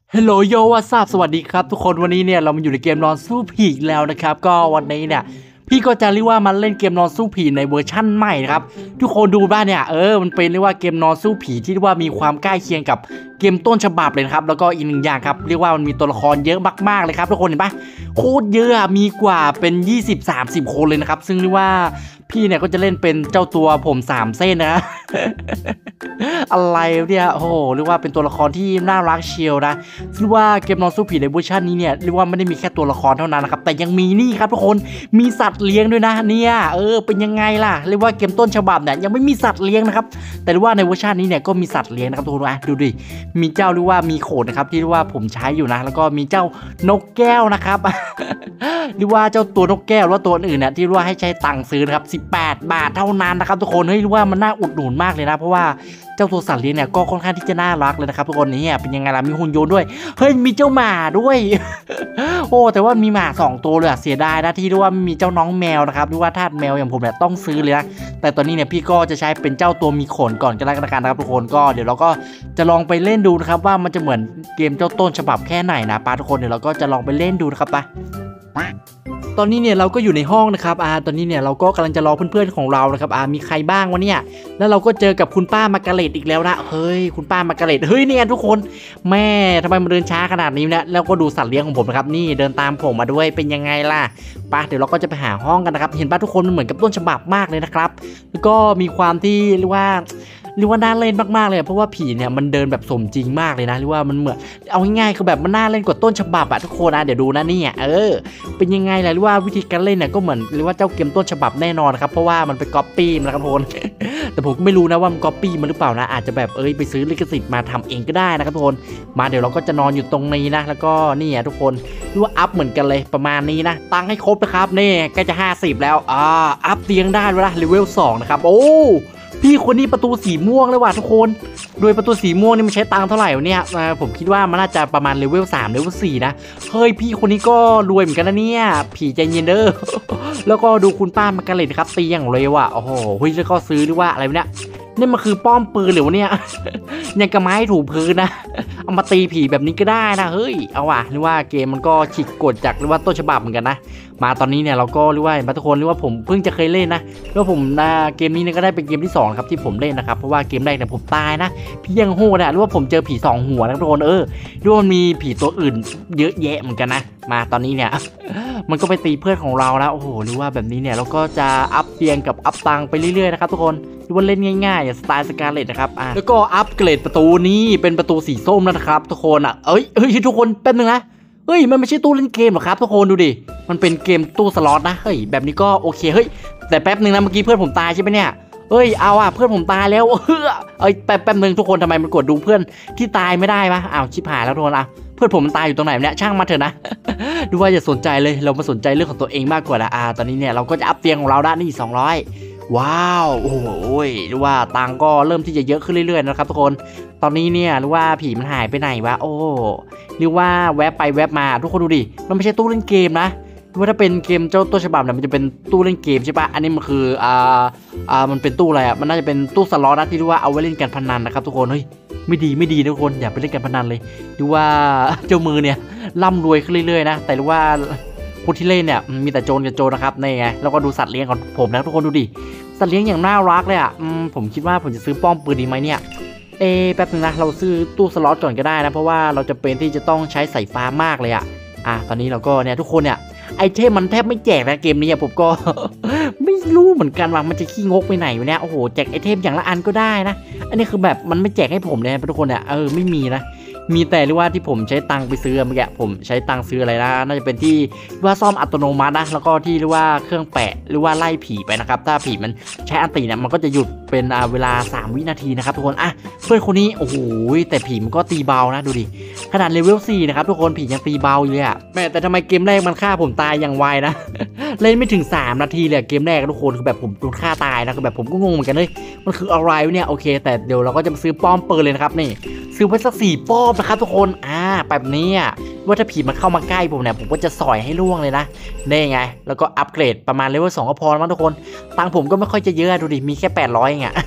ฮัลโหลโยวัสสวัสดีครับทุกคนวันนี้เนี่ยเรามาอยู่ในเกมนอนสู้ผีอีกแล้วนะครับก็วันนี้เนี่ยพี่ก็จะเรียกว่ามันเล่นเกมนอนสู้ผีในเวอร์ชั่นใหม่นะครับทุกคนดูบ้านเนี่ยมันเป็นเรียกว่าเกมนอนสู้ผีที่เรียกว่ามีความใกล้เคียงกับเกมต้นฉบับเลยนะครับแล้วก็อีกหนึ่งอย่างครับเรียกว่ามันมีตัวละครเยอะมากๆเลยครับทุกคนเห็นปะโคตรเยอะมีกว่าเป็น20-30คนเลยนะครับซึ่งเรียกว่าพี่เนี่ยก็จะเล่นเป็นเจ้าตัวผม3เส้นนะ อะไรเนี่ยโอ้โหเรียกว่าเป็นตัวละครที่น่ารักเชียวนะซึ่งว่าเกมนอนสู้ผีในเวอร์ชันนี้เนี่ยเรียกว่าไม่ได้มีแค่ตัวละครเท่านั้นนะครับแต่ยังมีนี่ครับทุกคนมีสัตว์เลี้ยงด้วยนะเนี่ยเป็นยังไงล่ะเรียกว่าเกมต้นฉบับเนี่ยยังไม่มีสัตว์เลี้ยงนะครับแต่เรียกว่าในเวอร์ชันนี้เนี่ยก็มีสัตว์เลี้ยงนะครับทุกคนดูดิมีเจ้าเรียกว่ามีโขนนะครับที่เรียกว่าผมใช้อยู่นะแล้วก็มีเจ้านกแก้วนะครับ หรือว่าเจ้าตัวนกแก้วหรือว่าตัวอื่นเนี่ยที่เรียกว่าให้ใช้ตังค์ซื้อนะครับ18 บาทเท่านั้นนะครับทุกคนเฮ้ยเรียกว่ามันน่าอุดหนุนมากเลยนะเพราะว่าเจ้าตัวสัตว์เลี้ยงเนี่ยก็ค่อนข้างที่จะน่ารักเลยนะครับทุกคนนี่เป็นยังไงล่ะมีหุ่นยนต์ด้วยเฮ้ยมีเจ้าหมาด้วย โอ้แต่ว่ามีหมา2ตัวเลยเสียดายนะที่เรียกว่ามีเจ้าน้องแมวนะครับหรือว่าทาสแมวอย่างผมเนี่ยต้องซื้อเลยนะแต่ตอนนี้เนี่ยพี่ก็จะใช้เป็นเจ้าตัวมีขนก่อนก็แล้วกันนะครับทุกคนก็เดี๋ยวเราก็จะลองไปเล่นดูนะครับว่ามันจะเหมือนเกมเจ้าต้นฉบับแค่ไหนนะป้าทุกคนเดี๋ยวเราก็จะลองไปเล่นดูนะครับป้าตอนนี้เนี่ยเราก็อยู่ในห้องนะครับตอนนี้เนี่ยเราก็กำลังจะรอเพื่อนๆของเรานะครับมีใครบ้างวะเนี่ยแล้วเราก็เจอกับคุณป้ามาร์กาเร็ตอีกแล้วนะเฮ้ยคุณป้ามาร์กาเร็ตเฮ้ยเนี่ยทุกคนแม่ทำไมมันเดินช้าขนาดนี้เนี่ยแล้วก็ดูสัตว์เลี้ยงของผมนะครับนี่เดินตามผมมาด้วยเป็นยังไงล่ะป้าเดี๋ยวเราก็จะไปหาห้องกันนะครับเห็นป้าทุกคนมันเหมือนกับต้นฉบับมากเลยนะครับแล้วก็มีความที่เรียกว่าน่าเล่นมากๆเลยเพราะว่าผีเนี่ยมันเดินแบบสมจริงมากเลยนะหรือว่ามันเหมือนเอาง่ายๆคือแบบมันน่าเล่นกว่าต้นฉบับอะทุกคนเดี๋ยวดูนะเนี่ยเป็นยังไงล่ะหรือว่าวิธีการเล่นเนี่ยก็เหมือนหรือว่าเจ้าเกมต้นฉบับแน่นอนครับเพราะว่ามันเป็นก๊อปปี้มานะครับทุกคน แต่ผมก็ไม่รู้นะว่ามันก๊อปปี้มาหรือเปล่านะอาจจะแบบไปซื้อลิขสิทธิ์มาทำเองก็ได้นะครับทุกคนมาเดี๋ยวเราก็จะนอนอยู่ตรงนี้นะแล้วก็นี่ทุกคนหรือว่าอัพเหมือนกันเลยประมาณนี้นะตั้งให้ครบนะครับนี่ใกล้จะ50แล้วอัพเตียงได้แล้วนะเลเวล2นะครับโอ้พี่คนนี้ประตูสีม่วงเลยว่ะทุกคนโดยประตูสีม่วงนี่มันใช้ตังค์เท่าไหร่เนี่ยผมคิดว่ามันน่าจะประมาณเลเวล3เลเวล4นะเฮ้ยพี่คนนี้ก็รวยเหมือนกันนะเนี่ยผีใจเย็นเด้อ แล้วก็ดูคุณป้ามาร์กาเร็ตครับตีอย่างเร็วอ่ะโอ้โหเฮ้ยแล้วก็ซื้อหรือว่าอะไรเนี่ยนี่มันคือป้อมปืนหรือวะเนี่ย ยังกระไม้ถูพื้นนะ เอามาตีผีแบบนี้ก็ได้นะเฮ้ยเอาว่ะหรือว่าเกมมันก็ฉีกกฎจากหรือว่าต้นฉบับเหมือนกันนะมาตอนนี้เนี่ยเราก็หรือว่าทุกคนหรือว่าผมเพิ่งจะเคยเล่นนะแล้วผมเกมนี้เนี่ยก็ได้เป็นเกมที่2ครับที่ผมเล่นนะครับเพราะว่าเกมแรกเนี่ยผมตายนะพี่ยังโหดนะหรือว่าผมเจอผี2หัวนะทุกคนหรือว่ามันมีผีตัวอื่นเยอะแยะเหมือนกันนะมาตอนนี้เนี่ย มันก็ไปตีเพื่อนของเรานะโอ้โหหรือว่าแบบนี้เนี่ยเราก็จะอัพเตียงกับอัพตังไปเรื่อยๆนะครับทุกคนหรือว่าเล่นง่ายๆอย่างสไตล์สกาเลตนะครับแล้วก็อัพเกรดประตูนี้เป็นประตูสีส้มนะครับทุกคนเฮ้ยทุกคนแป๊บนึงนะเฮ้ยมันไม่ใช่ตู้เล่นเกมหรอกครับทุกคนดูดิมันเป็นเกมตู้สล็อตนะเฮ้ยแบบนี้ก็โอเคเฮ้ยแต่แป๊บนึงนะเมื่อกี้เพื่อนผมตายใช่ไหมเนี่ยเอ้ยเอาเพื่อนผมตายแล้วแป๊บนึงทุกคนทำไมมันกดดูเพื่อนที่ตายไม่ได้ปะชิบหายแล้วทุกคนเพื่อนผมมันตายอยู่ตรงไหนเนี่ยช่างมาเถอะนะ ดูว่าอย่าสนใจเลยเรามาสนใจเรื่องของตัวเองมากกว่านะตอนนี้เนี่ยเราก็จะอัพเตียงของเราได้นี่200ว้าวโอ้โหหรือว่าตังก็เริ่มที่จะเยอะขึ้นเรื่อยๆนะครับทุกคนตอนนี้เนี่ยหรือว่าผีมันหายไปไหนวะโอ้หรือว่าแวบไปแวบมาทุกคนดูดิมันไม่ใช่ตู้เล่นเกมนะว่าถ้าเป็นเกมเจ้าต้นฉบับเนี่ยมันจะเป็นตู้เล่นเกมใช่ปะอันนี้มันคือมันเป็นตู้อะไรมันน่าจะเป็นตู้สล็อตนะที่เรียกว่าเอาไว้เล่นการพนันนะครับทุกคนเฮ้ยไม่ดีนะทุกคนอย่าไปเล่นการพนันเลยดูว่าเจ้ามือเนี่ยร่ำรวยขึ้นเรื่อยๆนะแต่ว่าคนที่เล่นเนี่ยมีแต่โจรกับโจรนะครับนี่ไงแล้วก็ดูสัตว์เลี้ยงของผมนะทุกคนดูดิสัตว์เลี้ยงอย่างน่ารักเลยผมคิดว่าผมจะซื้อป้อมปืนดีไหมเนี่ยแป๊บนึงนะเราซื้อตู้สล็อตก่อนก็ได้นะเพราะว่าเราจะเป็นที่จะต้องใช้สายฟ้ามากเลยตอนนี้เราก็เนี่ยทุกคนเนี่ยไอเทมมันแทบไม่แจกนะเกมนี้ผมก็ ไม่รู้เหมือนกันว่ามันจะขี้งกไปไหนอยู่เนี่ยโอ้โหแจกไอเทมอย่างละอันก็ได้นะอันนี้คือแบบมันไม่แจกให้ผมเลยทุกคนเนี่ยไม่มีนะมีแต่เรียกว่าที่ผมใช้ตังค์ไปซื้อเมื่อกี้ผมใช้ตังค์ซื้ออะไรนะน่าจะเป็นที่ว่าซ่อมอัตโนมัตินะแล้วก็ที่เรียกว่าเครื่องแปะหรือว่าไล่ผีไปนะครับถ้าผีมันใช้อันตีเนี่ยมันก็จะหยุดเป็นเวลา3วินาทีนะครับทุกคนเพื่อนคนนี้โอ้โหแต่ผีมันก็ตีเบานะดูดิขนาดเลเวล4นะครับทุกคนผียังตีเบาอยู่เลยแม่แต่ทำไมเกมแรกมันฆ่าผมตายอย่างไวนะ เล่นไม่ถึง3นาทีเลยเกมแรกทุกคนคือแบบผมโดนฆ่าตายนะคือแบบผมก็งงเหมือนกันเลยมันคืออะไรเนี่ยโอเคแต่เดี๋ยวเราก็จะมาซื้อป้อมปืนเลยนะครับนี่ซื้อไว้สัก4 ป้อมนะครับทุกคนแบบนี้ว่าถ้าผีมันเข้ามาใกล้ผมเนี่ยผมก็จะสอยให้ล่วงเลยนะนี่ไงแล้วก็อัปเกรดประมาณเลเวล2ก็พอแล้วมั้งทุกคนตังผมก็ไม่ค่อยจะเยอะดูดิมีแค่800เอง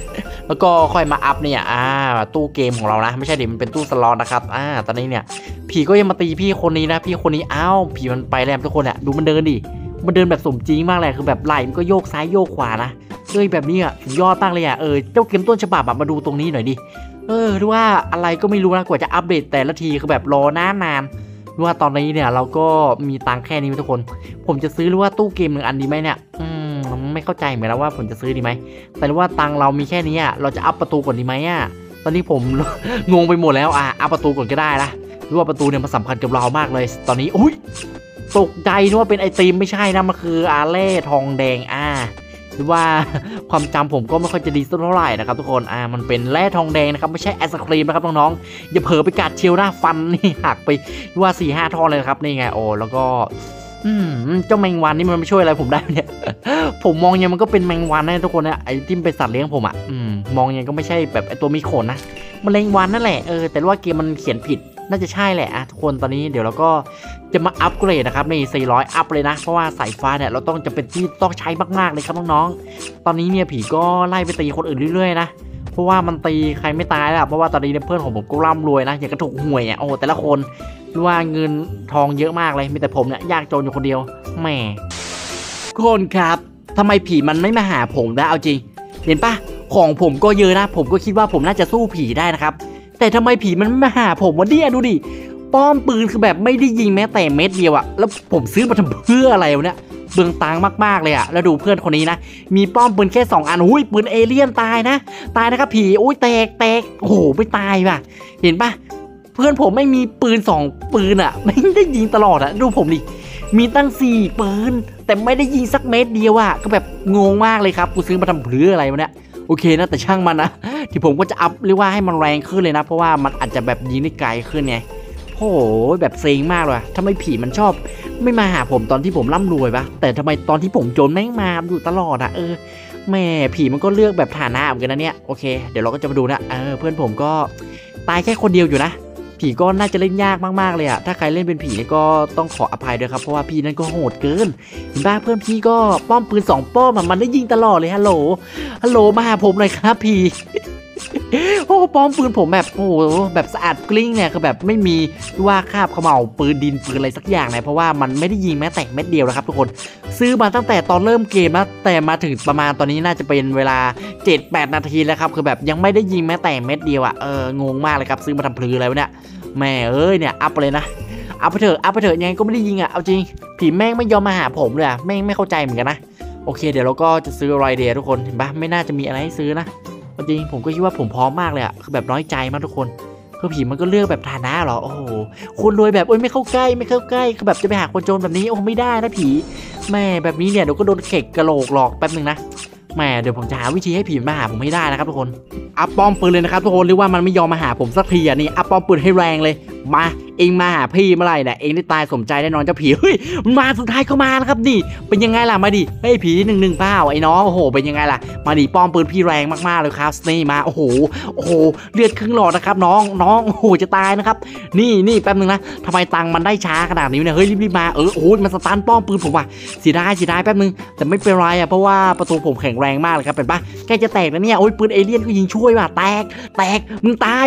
แล้วก็ค่อยมาอัพเนี่ยตู้เกมของเรานะไม่ใช่ดิมันเป็นตู้สล็อตนะครับตอนนี้เนี่ยผีก็ยังมาตีพี่คนนี้นะพี่คนนี้ผีมันไปแล้วทุกคนอ่ะดูมันเดินดิมันเดินแบบสมจริงมากเลยคือแบบไหล่มันก็โยกซ้ายโยกขวานะแบบนี้สุดยอดมากเลยเจ้าเกมต้นฉบับมาดูตรงนี้หน่อยดิหรือว่าอะไรก็ไม่รู้นะกว่าจะอัปเดตแต่ละทีคือแบบรอนานหรือว่าตอนนี้เนี่ยเราก็มีตังค์แค่นี้ทุกคนผมจะซื้อหรือว่าตู้เกม1 อันดีไหมเนี่ยไม่เข้าใจเหมือนกันว่าผมจะซื้อดีไหมแต่ว่าตังเรามีแค่นี้เราจะอัพประตูก่อนดีไหมตอนนี้ผม งงไปหมดแล้วอัพประตูก่อนก็ได้นะหรือว่าประตูเนี่ยมันสำคัญกับเรามากเลยตอนนี้อุ้ยตกใจนึกว่าเป็นไอติมไม่ใช่นะมันคือเล่ทองแดงหรือว่าความจำผมก็ไม่ค่อยจะดีสักเท่าไหร่นะครับทุกคนมันเป็นแร่ทองแดงนะครับไม่ใช่ไอศครีมนะครับน้องๆอย่าเผลอไปกัดเชียวนะฟันนี่หักไปว่า4-5 ท่อนเลยครับนี่ไงแล้วก็เจ้าแมงวันนี่มันไม่ช่วยอะไรผมได้เนี่ย ผมมองยังมันก็เป็นแมงวันนะทุกคนนะไอ้ที่เป็นสัตว์เลี้ยงผมมองยังก็ไม่ใช่แบบไอ้ตัวมีขนนะแมลงวันนั่นแหละแต่ว่าเกมมันเขียนผิดน่าจะใช่แหละทุกคนตอนนี้เดี๋ยวเราก็จะมาอัปเกรดนะครับนี่400อัพเลยนะเพราะว่าสายฟ้าเนี่ยเราต้องจะเป็นที่ต้องใช้มากๆเลยครับน้องๆตอนนี้เนี่ยผีก็ไล่ไปตีคนอื่นเรื่อยๆนะเพราะว่ามันตีใครไม่ตายแล้วเพราะว่าตอนนี้เพื่อนของผมก็ร่ำรวยนะอย่างกระถูกหวยแต่ละคนว่าเงินทองเยอะมากเลยมีแต่ผมเนี่ยยากจนอยู่คนเดียวแหมคนครับทำไมผีมันไม่มาหาผมนะเอาจริงเห็นปะของผมก็เยอะนะผมก็คิดว่าผมน่าจะสู้ผีได้นะครับแต่ทำไมผีมันไม่มาหาผมวะเนี่ยดูดิป้อมปืนคือแบบไม่ได้ยิงแม้แต่เม็ดเดียวแล้วผมซื้อมาทำเพื่ออะไรวะเนี่ยเบืองตังมากๆเลยแล้วดูเพื่อนคนนี้นะมีป้อมปืนแค่2 อันปืนเอเลี่ยนตายนะครับผีแตกโอ้โหไม่ตายว่ะเห็นปะเพื่อนผมไม่มีปืน2 ปืนไม่ได้ยิงตลอดดูผมดิมีตั้ง4 ปืนแต่ไม่ได้ยิงสักเม็ดเดียวก็แบบงงมากเลยครับกูซื้อมาทำเพื่ออะไรวะเนี่ยโอเคนะแต่ช่างมันนะที่ผมก็จะอัพเรียกว่าให้มันแรงขึ้นเลยนะเพราะว่ามันอาจจะแบบยิงได้ไกลขึ้นไงโอ้โหแบบเซ็งมากเลยทำไมผีมันชอบไม่มาหาผมตอนที่ผมร่ำรวยปะแต่ทำไมตอนที่ผมจนแม่งมาอยู่ตลอดแม่ผีมันก็เลือกแบบฐานะเหมือนกันนะเนี่ยโอเคเดี๋ยวเราก็จะมาดูนะเพื่อนผมก็ตายแค่คนเดียวอยู่นะผีก็น่าจะเล่นยากมากๆเลยถ้าใครเล่นเป็นผีนี่ก็ต้องขออภัยด้วยครับเพราะว่าพี่นั่นก็โหดเกินเห็นป่ะเพื่อนพี่ก็ป้อมปืน2 ป้อมมันได้ยิงตลอดเลยฮัลโหลมาหาผมหน่อยครับพี่ โอ้ป้อมปืนผมแบบโอ้แบบสะอาดกลิ้งเนี่ยคือแบบไม่มีว่าคราบเขม่าปืนดินปืนอะไรสักอย่างเลยเพราะว่ามันไม่ได้ยิงแม้แต่เม็ดเดียวนะครับทุกคนซื้อมาตั้งแต่ตอนเริ่มเกมนะแต่มาถึงประมาณตอนนี้น่าจะเป็นเวลา 7-8 นาทีแล้วครับคือแบบยังไม่ได้ยิงแม้แต่เม็ดเดียวงงมากเลยครับซื้อมาทำพลืออะไรวะเนี่ยแม่เนี่ยอัพเลยนะอัพไปเถอะยังไงก็ไม่ได้ยิงเอาจริงผีแม่งไม่ยอมมาหาผมเลยแม่งไม่เข้าใจเหมือนกันนะโอเคเดี๋ยวเราก็จะซื้ออะไรเดียทุกคนเห็นปะไม่น่าจะมีอะไรให้ซื้อนะจริงผมก็คิดว่าผมพร้อมมากเลยคือแบบน้อยใจมากทุกคนคือผีมันก็เลือกแบบฐานะเหรอโอ้โหคนรวยแบบไม่เข้าใกล้คือแบบจะไปหาคนจนแบบนี้ไม่ได้นะผีแม่แบบนี้เนี่ยเดี๋ยวก็โดนเข็กกระโหลกหลอกแป๊บนึงนะแม่เดี๋ยวผมจะหาวิธีให้ผีมาหาผมให้ได้นะครับทุกคนอัพป้อมปืนเลยนะครับทุกคนหรือว่ามันไม่ยอมมาหาผมสักทีนี่อัพป้อมปืนให้แรงเลยมาเองมาหาพี่เมื่อไหร่เนี่ยเองได้ตายสมใจแน่นอนเจ้าผีเฮ้ยมันมาสุดท้ายก็มาแล้วครับนี่เป็นยังไงล่ะมาดิเฮ้ยผี1-1เปล่าไอ้น้องโอ้โหเป็นยังไงล่ะมาดิป้อมปืนพี่แรงมากๆเลยครับนี่มาโอ้โหเลือดครึ่งหลอดนะครับน้องโอ้โหจะตายนะครับนี่แป๊บนึงนะทำไมตังมันได้ช้าขนาดนี้เนี่ยเฮ้ยรีบมาโอ้โหมันสตาร์ทป้อมปืนผมว่ะเสียดายแป๊บนึงแต่ไม่เป็นไรเพราะว่าประตูผมแข็งแรงมากเลยครับเป็นปะแกจะแตกนะเนี่ยโอ้ยปืนเอเลี่ยนก็ยิงช่วยว่ะแตกมึงตาย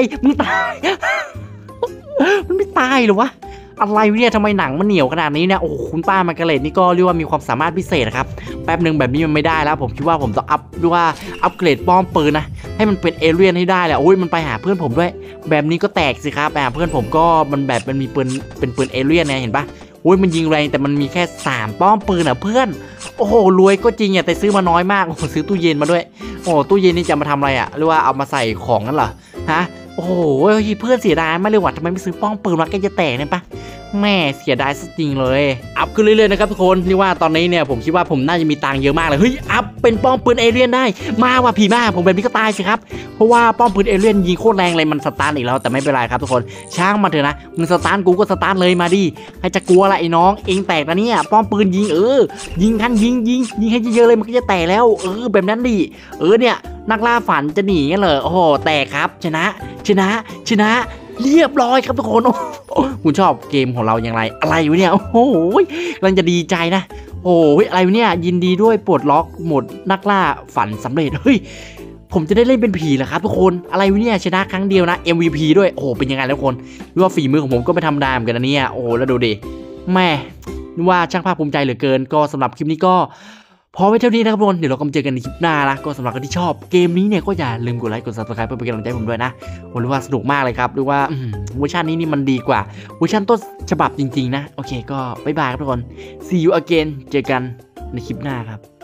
มันไม่ตายหรอวะอะไรเนี่ยทำไมหนังมันเหนียวขนาดนี้เนี่ยโอ้คุณป้ามาร์กาเร็ตนี่ก็เรียกว่ามีความสามารถพิเศษนะครับแป๊บนึงแบบนี้มันไม่ได้แล้วผมคิดว่าผมต้องอัพเกรดป้อมปืนนะให้มันเป็นเอเลี่ยนให้ได้แหละโอ้ยมันไปหาเพื่อนผมด้วยแบบนี้ก็แตกสิครับเพื่อนผมก็มันมีปืนเป็นปืนเอเลี่ยนไงเห็นปะโอ้ยมันยิงแรงแต่มันมีแค่3 ป้อมปืนเพื่อนโอ้โหรวยก็จริงแต่ซื้อมาน้อยมากโอ้ซื้อตู้เย็นมาด้วยโอ้ตู้เย็นนี่จะมาทำอะไรหรือว่าเอามาใส่ของนั่นเหรอฮะโอ้โหเพื่อนเสียดายไม่เลยว่ะทำไมไม่ซื้อป้องปืนมาแกจะแตกเนี่ยปะแม่เสียดายจริงเลยอัพขึ้นเรื่อยๆนะครับทุกคนนี่ว่าตอนนี้เนี่ยผมคิดว่าผมน่าจะมีตังค์เยอะมากเลยเฮ้ยอัพเป็นป้องปืนเอเลี่ยนได้มาว่ะผีมาผมแบบนี้ก็ตายสิครับเพราะว่าป้องปืนเอเลี่ยนยิงโคตรแรงเลยมันสตาร์ทอีกแล้วแต่ไม่เป็นไรครับทุกคนช่างมาเถอะนะมึงสตาร์ทกูก็สตาร์ทเลยมาดิใครจะกลัวอะไรไอ้น้องเองแตกนะเนี่ยป้องปืนยิงยิงกันยิงให้เยอะๆเลยมันก็จะแตกแล้วแบบนั้นดิเนี่ยนักล่าฝันจะหนีกันเหรอโอ้โหแตกครับชนะเรียบร้อยครับทุกคนคุณชอบเกมของเราอย่างไรอะไรวะเนี่ยโอ้โหกำลังจะดีใจนะโอ้ยอะไรวะเนี่ยยินดีด้วยปลดล็อกโหมดนักล่าฝันสำเร็จเฮ้ยผมจะได้เล่นเป็นผีเหรอครับทุกคนอะไรวะเนี่ยชนะครั้งเดียวนะ MVP ด้วยโอ้โหเป็นยังไงแล้วทุกคนรู้ว่าฝีมือของผมก็ไม่ธรรมดาเหมือนกันนะเนี่ยโอ้โหแล้วดูดิแม่ว่าช่างภาพภูมิใจเหลือเกินก็สำหรับคลิปนี้ก็พอไว้เท่านี้นะครับทุกคนเดี๋ยวเราก็มาเจอกันในคลิปหน้านะก็สำหรับคนที่ชอบเกมนี้เนี่ยก็อย่าลืมกดไลค์กด Subscribe เพื่อเป็นกำลังใจผมด้วยนะผมรู้ว่าสนุกมากเลยครับหรือว่าเวอร์ชันนี้นี่มันดีกว่าเวอร์ชันต้นฉบับจริงๆนะโอเคก็บ๊ายบายครับทุกคน see you again เจอกันในคลิปหน้าครับ